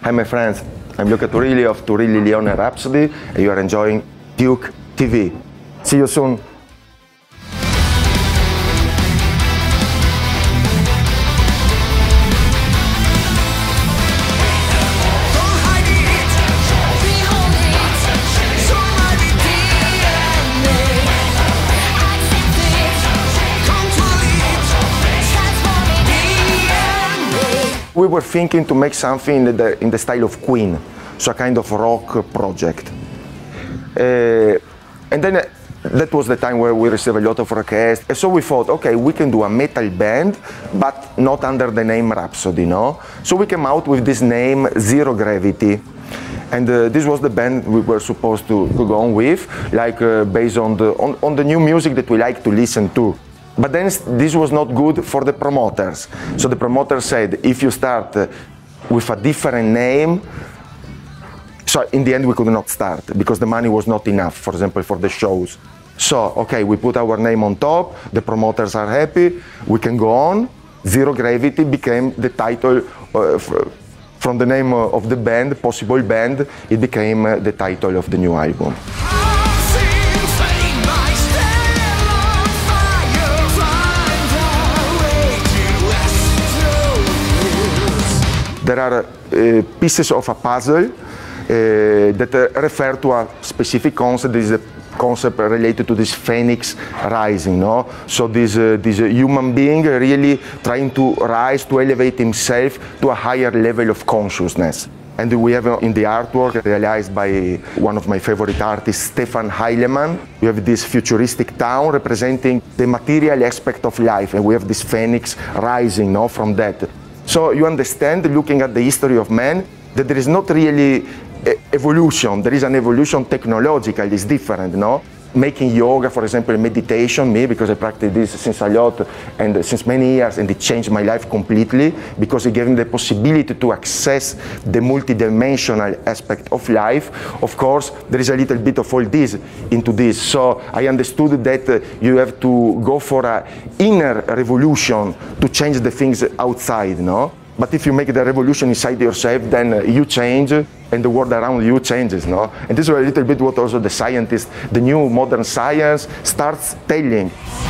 Hi my friends, I'm Luca Turilli of Turilli Leone Rhapsody and you are enjoying Duke TV. See you soon! We were thinking to make something in the style of Queen, so a kind of rock project. And then that was the time where we received a lot of requests. And so we thought, okay, we can do a metal band, but not under the name Rhapsody, no? So we came out with this name, Zero Gravity. And this was the band we were supposed to go on with, like based on the new music that we like to listen to. But then this was not good for the promoters. So the promoter said, if you start with a different name, so in the end we could not start because the money was not enough, for example, for the shows. So, okay, we put our name on top, the promoters are happy, we can go on. Zero Gravity became the title from the name of the band, Possible Band, it became the title of the new album. There are pieces of a puzzle that refer to a specific concept. This is a concept related to this phoenix rising, no? So this human being really trying to rise, to elevate himself to a higher level of consciousness. And we have in the artwork, realized by one of my favorite artists, Stefan Heilemann, we have this futuristic town representing the material aspect of life, and we have this phoenix rising, no, from that. So you understand, looking at the history of man, that there is not really evolution. There is an evolution technological, it's different, no? Making yoga, for example, meditation, me, because I practice this since a lot and since many years, and it changed my life completely because it gave me the possibility to access the multidimensional aspect of life. Of course, there is a little bit of all this into this. So I understood that you have to go for an inner revolution to change the things outside, no? But if you make the revolution inside yourself, then you change and the world around you changes, no? And this is a little bit what also the scientists, the new modern science starts telling.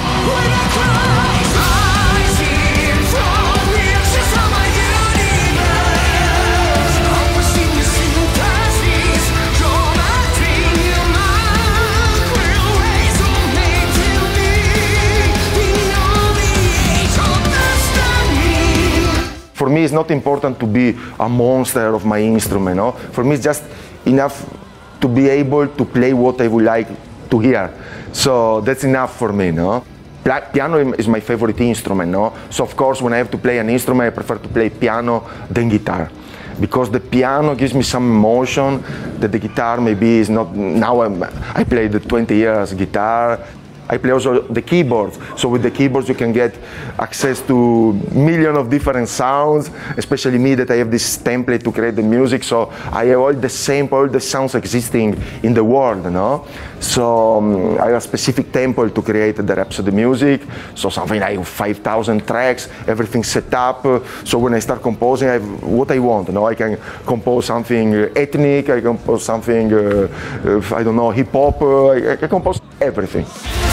For me, it's not important to be a monster of my instrument, no? For me, it's just enough to be able to play what I would like to hear. So that's enough for me, no? Piano is my favorite instrument, no? So of course, when I have to play an instrument, I prefer to play piano than guitar. Because the piano gives me some emotion that the guitar maybe is not. Now I played 20 years guitar. I play also the keyboards, so with the keyboards you can get access to millions of different sounds, especially me that I have this template to create the music, so I have all the sounds existing in the world, no? So I have a specific template to create the Rhapsody music, so something like 5,000 tracks, everything set up, so when I start composing I have what I want, no? I can compose something ethnic, I can compose something, I don't know, hip-hop, I can compose everything.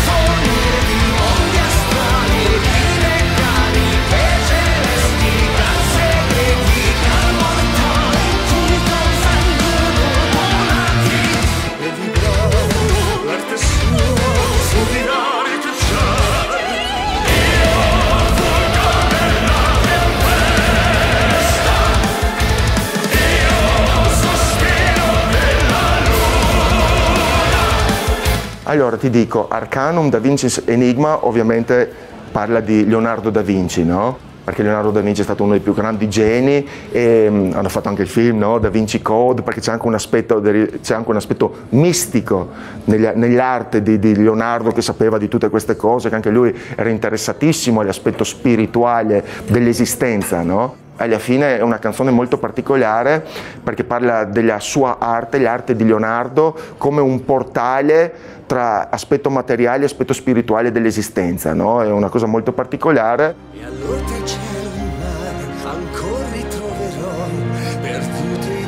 Allora ti dico, Arcanum, Da Vinci's Enigma ovviamente parla di Leonardo da Vinci, no? Perché Leonardo da Vinci è stato uno dei più grandi geni e hanno fatto anche il film, no? Da Vinci Code, perché c'è anche un aspetto mistico nell'arte di Leonardo, che sapeva di tutte queste cose, che anche lui era interessatissimo all'aspetto spirituale dell'esistenza, no? Alla fine è una canzone molto particolare perché parla della sua arte, l'arte di Leonardo, come un portale tra aspetto materiale e aspetto spirituale dell'esistenza, no? È una cosa molto particolare. E allora cielo e mare ancora ritroverò per tutti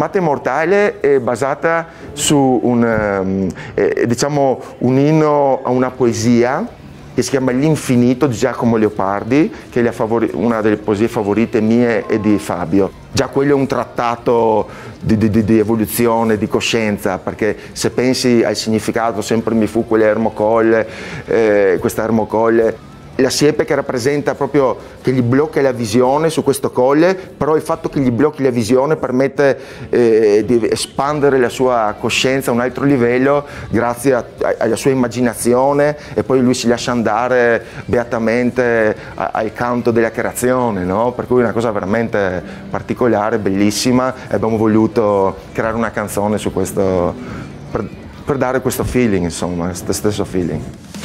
Chiamata Immortale è basata su diciamo, un inno a una poesia che si chiama L'Infinito di Giacomo Leopardi, che è una delle poesie favorite mie e di Fabio. Già quello è un trattato di evoluzione, di coscienza, perché se pensi al significato, sempre mi fu quell'ermocolle, questa ermocolle, la siepe che rappresenta proprio che gli blocca la visione su questo colle, però il fatto che gli blocchi la visione permette di espandere la sua coscienza a un altro livello grazie alla sua immaginazione, e poi lui si lascia andare beatamente al canto della creazione, no? Per cui è una cosa veramente particolare, bellissima, e abbiamo voluto creare una canzone su questo per dare questo feeling, insomma, questo stesso feeling.